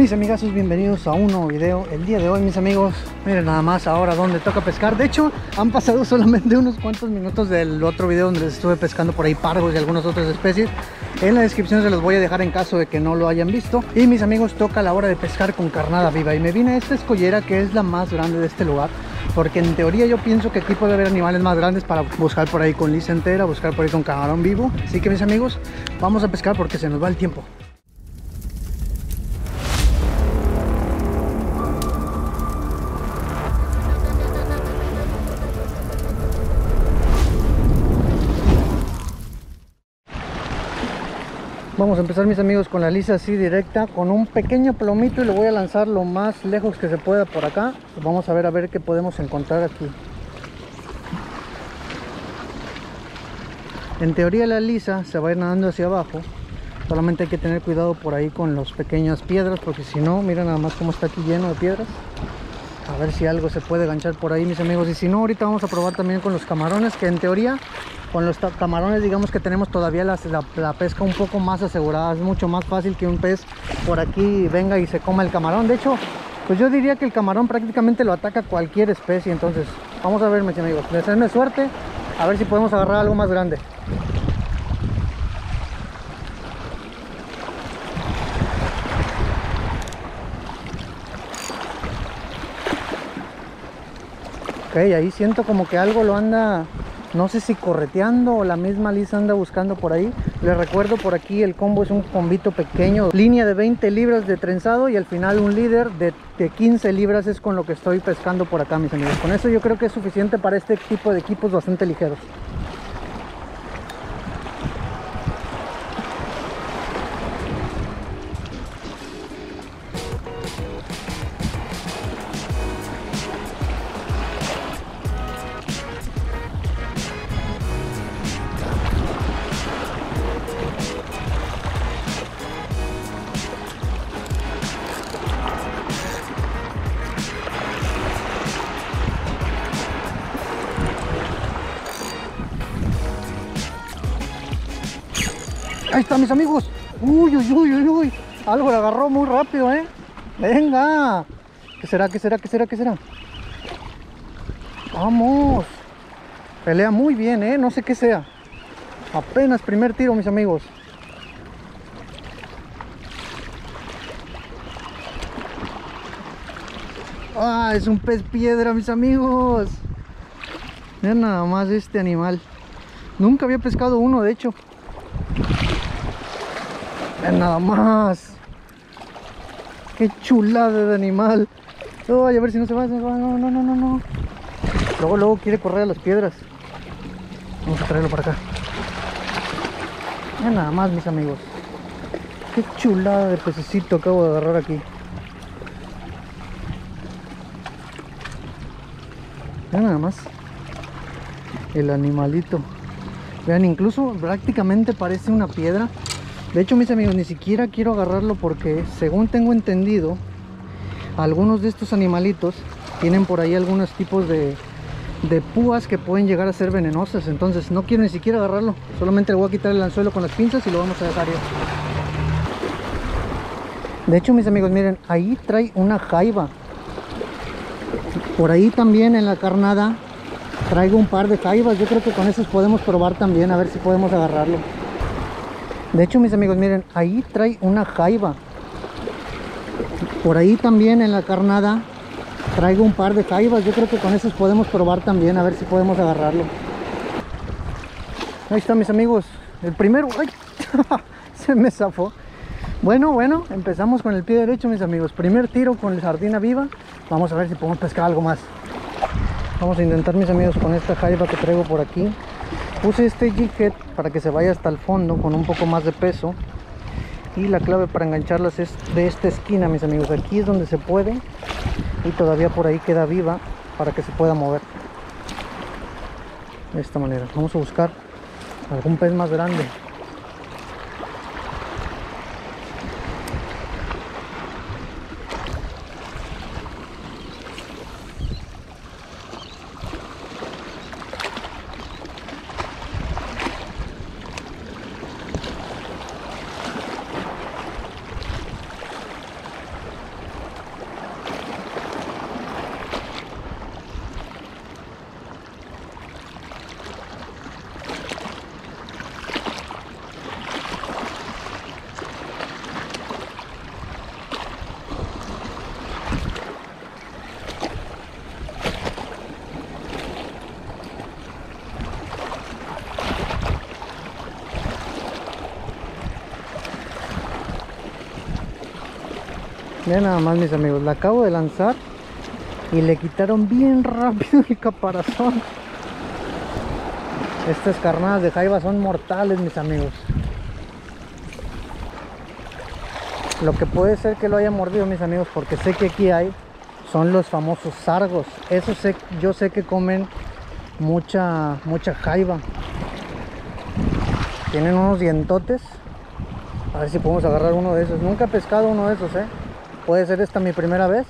Mis amigazos, bienvenidos a un nuevo video. El día de hoy, mis amigos, miren nada más ahora donde toca pescar. De hecho, han pasado solamente unos cuantos minutos del otro video donde les estuve pescando por ahí pargos y algunas otras especies. En la descripción se los voy a dejar en caso de que no lo hayan visto. Y mis amigos, toca la hora de pescar con carnada viva. Y me vine a esta escollera que es la más grande de este lugar, porque en teoría yo pienso que aquí puede haber animales más grandes para buscar por ahí con lisa entera, buscar por ahí con camarón vivo. Así que, mis amigos, vamos a pescar porque se nos va el tiempo. Vamos a empezar, mis amigos, con la lisa así directa, con un pequeño plomito, y lo voy a lanzar lo más lejos que se pueda por acá. Vamos a ver qué podemos encontrar aquí. En teoría la lisa se va a ir nadando hacia abajo, solamente hay que tener cuidado por ahí con las pequeñas piedras, porque si no, mira nada más cómo está aquí lleno de piedras. A ver si algo se puede ganchar por ahí, mis amigos. Y si no, ahorita vamos a probar también con los camarones, que en teoría con los camarones digamos que tenemos todavía la pesca un poco más asegurada. Es mucho más fácil que un pez por aquí venga y se coma el camarón. De hecho, pues yo diría que el camarón prácticamente lo ataca cualquier especie. Entonces vamos a ver, mis amigos, deseenme suerte, a ver si podemos agarrar algo más grande. Ok, ahí siento como que algo lo anda, no sé si correteando o la misma lisa anda buscando por ahí. Les recuerdo, por aquí el combo es un combito pequeño, línea de 20 libras de trenzado y al final un líder de 15 libras es con lo que estoy pescando por acá, mis amigos. Con eso yo creo que es suficiente para este tipo de equipos bastante ligeros. Ahí está, mis amigos. Uy, uy, uy, uy, uy. Algo le agarró muy rápido, Venga. ¿Qué será? ¿Qué será? ¿Qué será? ¿Qué será? Vamos. Pelea muy bien, no sé qué sea. Apenas primer tiro, mis amigos. Ah, es un pez piedra, mis amigos. Miren nada más este animal. Nunca había pescado uno, de hecho. Nada más. Qué chulada de animal. Ay, a ver si no se va. No, no, no, no, no. Luego quiere correr a las piedras. Vamos a traerlo para acá. Nada más, mis amigos. Qué chulada de pececito acabo de agarrar aquí. Nada más. El animalito. Vean, incluso prácticamente parece una piedra. De hecho, mis amigos, ni siquiera quiero agarrarlo porque, según tengo entendido, algunos de estos animalitos tienen por ahí algunos tipos de púas que pueden llegar a ser venenosas. Entonces no quiero ni siquiera agarrarlo. Solamente le voy a quitar el anzuelo con las pinzas y lo vamos a dejar ir. De hecho, mis amigos, miren, ahí trae una jaiba. Por ahí también en la carnada traigo un par de jaibas. Yo creo que con esos podemos probar también, a ver si podemos agarrarlo. De hecho, mis amigos, miren, ahí trae una jaiba. Por ahí también en la carnada traigo un par de jaibas. Yo creo que con esos podemos probar también, a ver si podemos agarrarlo. Ahí está, mis amigos. El primero. ¡Ay! Se me zafó. Bueno, empezamos con el pie derecho, mis amigos. Primer tiro con la sardina viva. Vamos a ver si podemos pescar algo más. Vamos a intentar, mis amigos, con esta jaiba que traigo por aquí. Puse este jig head para que se vaya hasta el fondo con un poco más de peso. Y la clave para engancharlas es de esta esquina, mis amigos. Aquí es donde se puede. Y todavía por ahí queda viva para que se pueda mover. De esta manera. Vamos a buscar algún pez más grande. Vean nada más, mis amigos, la acabo de lanzar y le quitaron bien rápido el caparazón. Estas carnadas de jaiba son mortales, mis amigos. Lo que puede ser que lo haya mordido, mis amigos, porque sé que aquí hay, son los famosos sargos. Eso sé, yo sé que comen mucha jaiba. Tienen unos dientotes. A ver si podemos agarrar uno de esos. Nunca he pescado uno de esos, puede ser esta mi primera vez.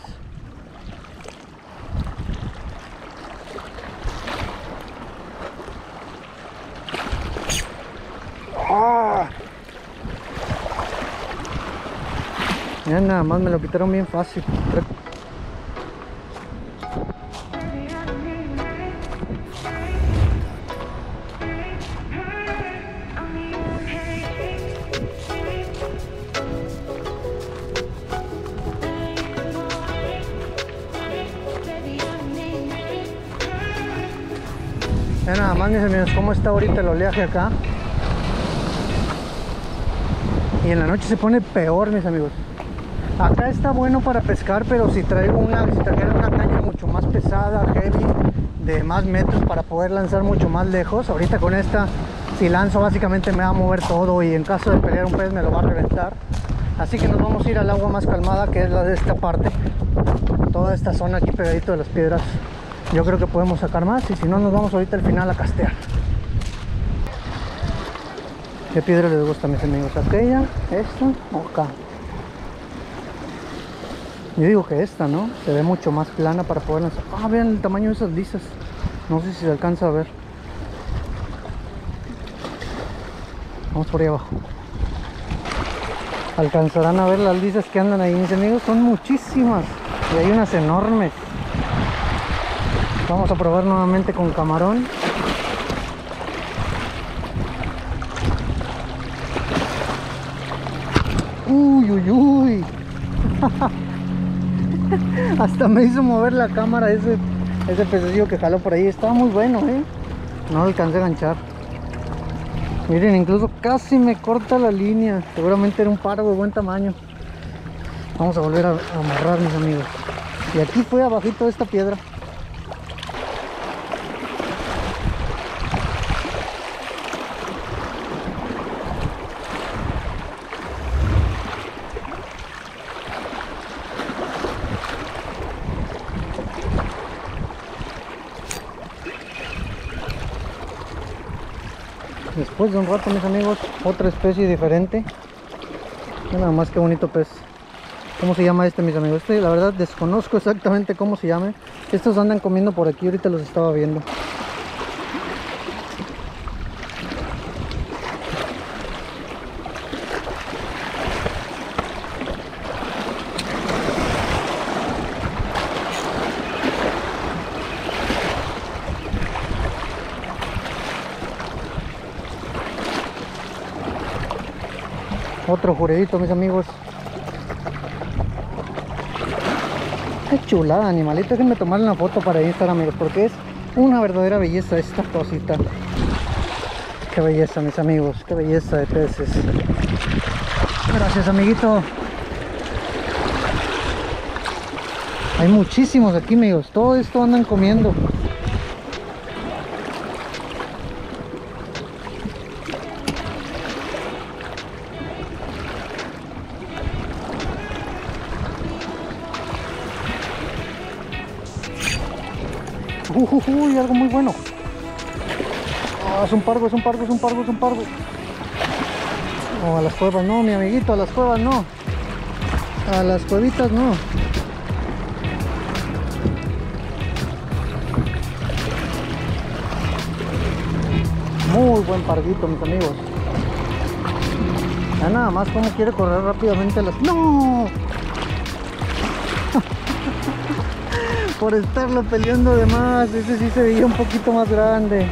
¡Ah! Ya nada más me lo quitaron bien fácil. Ya nada más, mis amigos, cómo está ahorita el oleaje acá. Y en la noche se pone peor, mis amigos. Acá está bueno para pescar, pero si trajera una caña mucho más pesada, heavy, de más metros, para poder lanzar mucho más lejos. Ahorita con esta, si lanzo, básicamente me va a mover todo y en caso de pelear un pez me lo va a reventar. Así que nos vamos a ir al agua más calmada, que es la de esta parte. Toda esta zona aquí pegadito de las piedras. Yo creo que podemos sacar más, y si no, nos vamos ahorita al final a castear. ¿Qué piedra les gusta, mis amigos? ¿Aquella? ¿Esta? ¿O acá? Yo digo que esta, ¿no? Se ve mucho más plana para poder lanzar. Ah, vean el tamaño de esas lisas. No sé si se alcanza a ver. Vamos por ahí abajo. Alcanzarán a ver las lisas que andan ahí, mis amigos. Son muchísimas. Y hay unas enormes. Vamos a probar nuevamente con camarón. Uy, uy, uy. Hasta me hizo mover la cámara ese pececillo que jaló por ahí. Estaba muy bueno, no lo alcancé a ganchar. Miren, incluso casi me corta la línea. Seguramente era un pargo de buen tamaño. Vamos a volver a amarrar, mis amigos. Y aquí fue abajito de esta piedra. Después de un rato, mis amigos, otra especie diferente. Nada más que bonito pez. ¿Cómo se llama este, mis amigos? Este, la verdad, desconozco exactamente cómo se llame. Estos andan comiendo por aquí, ahorita los estaba viendo. Otro juredito, mis amigos. Qué chulada, animalito. Déjenme tomarle una foto para Instagram, amigos, porque es una verdadera belleza esta cosita. Qué belleza, mis amigos. Qué belleza de peces. Gracias, amiguito. Hay muchísimos aquí, amigos. Todo esto andan comiendo. Uy, algo muy bueno. Oh, es un pargo, es un pargo, es un pargo, es un pargo. Oh, a las cuevas no, mi amiguito, a las cuevas no. A las cuevitas no. Muy buen parguito, mis amigos. Ya nada más como quiere correr rápidamente las... ¡No! Por estarlo peleando de más. Ese sí se veía un poquito más grande.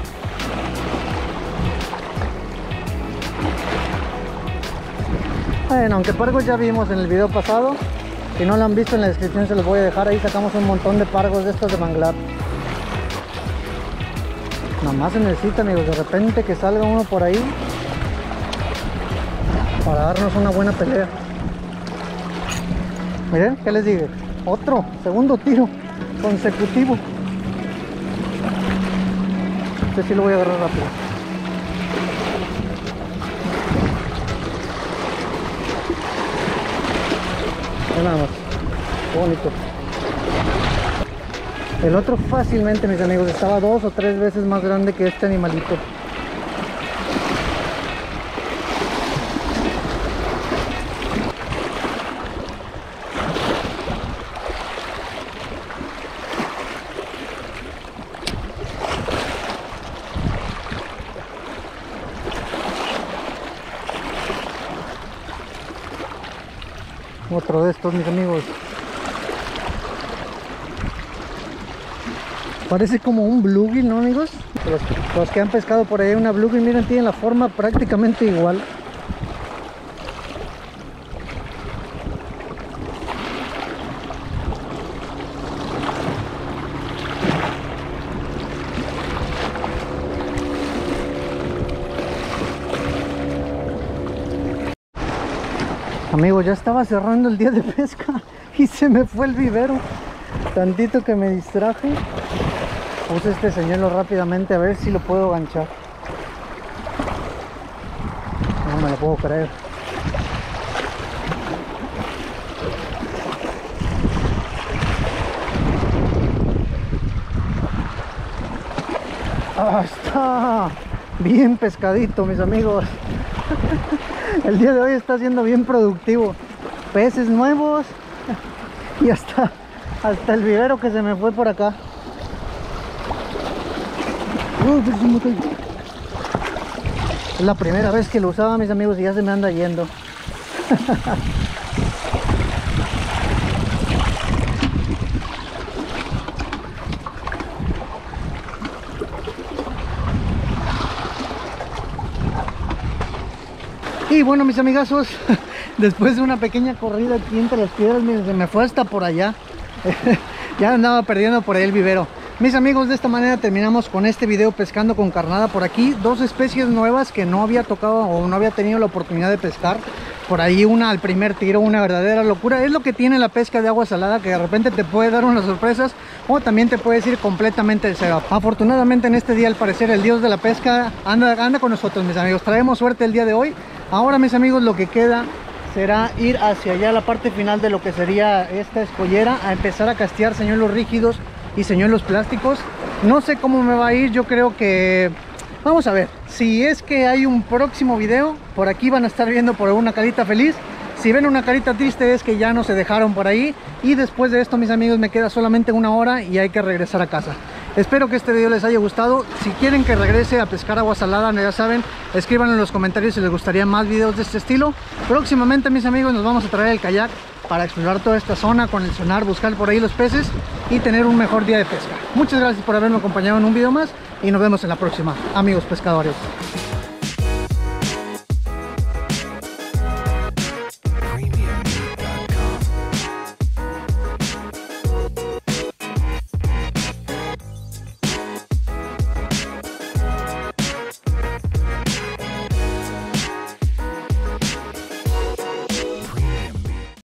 Bueno, aunque pargos ya vimos en el video pasado. Si no lo han visto, en la descripción se los voy a dejar. Ahí sacamos un montón de pargos de estos de manglar. Nada más se necesita, amigos, de repente que salga uno por ahí para darnos una buena pelea. Miren, ¿qué les dije? Otro, segundo tiro consecutivo. Este sí lo voy a agarrar rápido. Nada más. Qué bonito. El otro fácilmente, mis amigos, estaba 2 o 3 veces más grande que este animalito. Otro de estos, mis amigos. Parece como un bluegill, ¿no, amigos? Los que han pescado por ahí una bluegill, miren, tienen la forma prácticamente igual. Amigos, ya estaba cerrando el día de pesca y se me fue el vivero. Tantito que me distraje. Puse este señuelo rápidamente a ver si lo puedo ganchar. No me lo puedo creer. Ah, está bien pescadito, mis amigos. El día de hoy está siendo bien productivo. Peces nuevos y hasta el vivero que se me fue por acá. Es la primera vez que lo usaba, mis amigos, y ya se me anda yendo. Y bueno, mis amigazos, después de una pequeña corrida aquí entre las piedras, miren, se me fue hasta por allá. Ya andaba perdiendo por ahí el vivero. Mis amigos, de esta manera terminamos con este video pescando con carnada por aquí. 2 especies nuevas que no había tocado o no había tenido la oportunidad de pescar. Por ahí una al primer tiro, una verdadera locura. Es lo que tiene la pesca de agua salada, que de repente te puede dar unas sorpresas o también te puedes ir completamente del cero. Afortunadamente en este día, al parecer, el dios de la pesca anda con nosotros, mis amigos. Traemos suerte el día de hoy. Ahora, mis amigos, lo que queda será ir hacia allá, la parte final de lo que sería esta escollera, a empezar a castear señuelos rígidos y señuelos plásticos. No sé cómo me va a ir, yo creo que vamos a ver. Si es que hay un próximo video, por aquí van a estar viendo por una carita feliz. Si ven una carita triste, es que ya no se dejaron por ahí. Y después de esto, mis amigos, me queda solamente 1 hora y hay que regresar a casa. Espero que este video les haya gustado. Si quieren que regrese a pescar agua salada, ya saben, escriban en los comentarios si les gustaría más videos de este estilo. Próximamente, mis amigos, nos vamos a traer el kayak para explorar toda esta zona con el sonar, buscar por ahí los peces y tener un mejor día de pesca. Muchas gracias por haberme acompañado en un video más y nos vemos en la próxima, amigos pescadores.